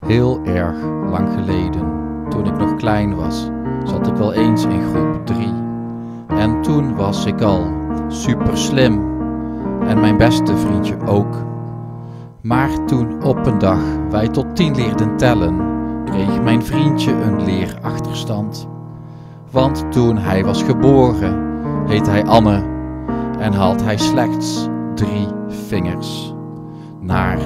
Heel erg lang geleden, toen ik nog klein was, zat ik wel eens in groep 3. En toen was ik al super slim en mijn beste vriendje ook. Maar toen op een dag wij tot 10 leerden tellen, kreeg mijn vriendje een leerachterstand. Want toen hij was geboren, heet hij Anne en had hij slechts 3 vingers. Naar,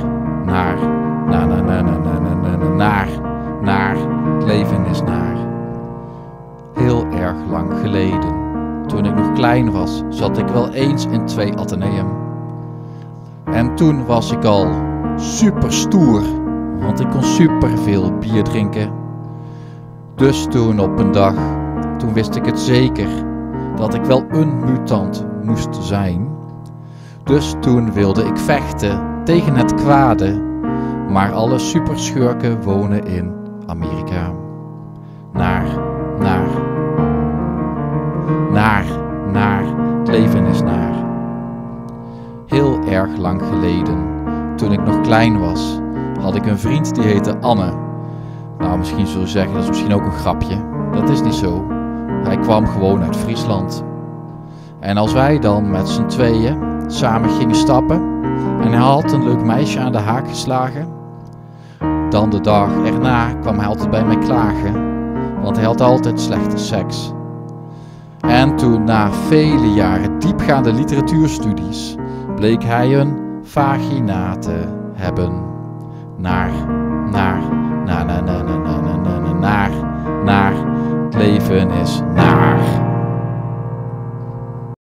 het leven is naar. Heel erg lang geleden, toen ik nog klein was, zat ik wel eens in 2 ateneum. En toen was ik al super stoer, want ik kon super veel bier drinken. Dus toen op een dag, toen wist ik het zeker, dat ik wel een mutant moest zijn. Dus toen wilde ik vechten tegen het kwade, maar alle superschurken wonen in Amerika. Het leven is naar. Heel erg lang geleden, toen ik nog klein was, had ik een vriend die heette Anne. Nou, misschien zul je zeggen, dat is misschien ook een grapje. Dat is niet zo. Hij kwam gewoon uit Friesland. En als wij dan met z'n tweeën samen gingen stappen en hij had een leuk meisje aan de haak geslagen, dan de dag erna kwam hij altijd bij mij klagen, want hij had altijd slechte seks. En toen na vele jaren diepgaande literatuurstudies bleek hij een vagina te hebben. Het leven is naar.